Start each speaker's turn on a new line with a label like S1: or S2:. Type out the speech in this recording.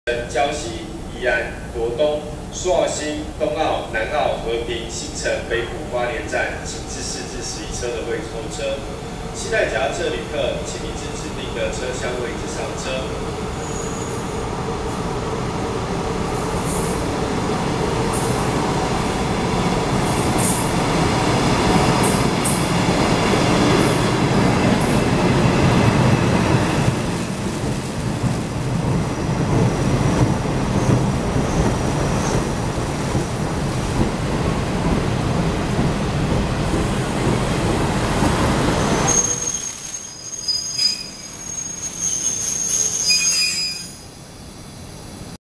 S1: 礁溪、宜兰、罗东、苏澳新、东澳、南澳、和平、新城、北埔、花莲站，请至4至11车的位候车。期待脚踏车旅客，请你至指定的车厢位